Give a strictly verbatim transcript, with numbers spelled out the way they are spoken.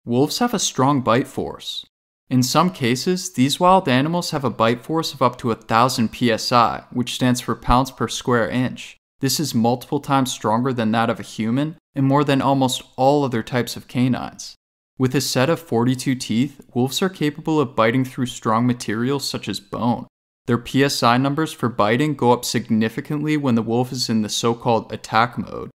Wolves have a strong bite force. In some cases, these wild animals have a bite force of up to one thousand P S I, which stands for pounds per square inch. This is multiple times stronger than that of a human and more than almost all other types of canines. With a set of forty-two teeth, wolves are capable of biting through strong materials such as bone. Their P S I numbers for biting go up significantly when the wolf is in the so-called attack mode,